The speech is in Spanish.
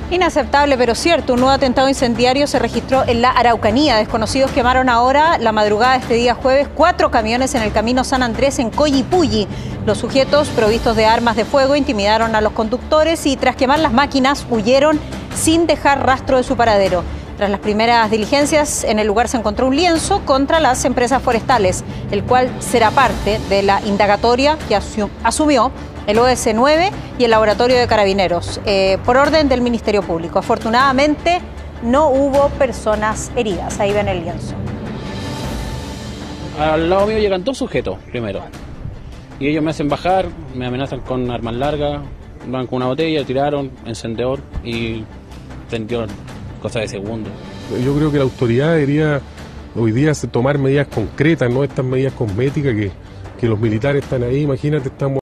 Inaceptable, pero cierto. Un nuevo atentado incendiario se registró en la Araucanía. Desconocidos quemaron ahora, la madrugada de este día jueves, 4 camiones en el camino San Andrés en Collipulli. Los sujetos, provistos de armas de fuego, intimidaron a los conductores y tras quemar las máquinas, huyeron sin dejar rastro de su paradero. Tras las primeras diligencias, en el lugar se encontró un lienzo contra las empresas forestales, el cual será parte de la indagatoria que asumió el OS9 y el Laboratorio de Carabineros, por orden del Ministerio Público. Afortunadamente, no hubo personas heridas. Ahí ven el lienzo. Al lado mío llegan 2 sujetos primero. Y ellos me hacen bajar, me amenazan con armas largas, van con una botella, tiraron, encendedor y prendió cosa de segundo. Yo creo que la autoridad debería hoy día tomar medidas concretas, no estas medidas cosméticas que los militares están ahí. Imagínate, estamos